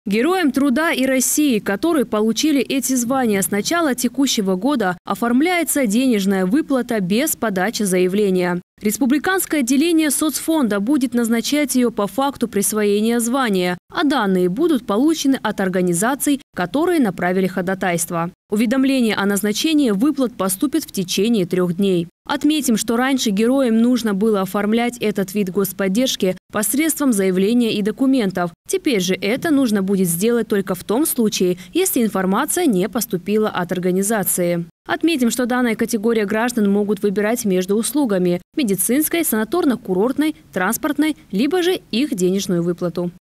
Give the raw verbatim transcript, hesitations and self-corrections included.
Героям труда и России, которые получили эти звания с начала текущего года, оформляется денежная выплата без подачи заявления. Республиканское отделение соцфонда будет назначать ее по факту присвоения звания, а данные будут получены от организаций, которые направили ходатайство. Уведомление о назначении выплат поступит в течение трех дней. Отметим, что раньше героям нужно было оформлять этот вид господдержки посредством заявления и документов. Теперь же это нужно будет сделать только в том случае, если информация не поступила от организации. Отметим, что данная категория граждан могут выбирать между услугами – медицинской, санаторно-курортной, транспортной, либо же их денежную выплату.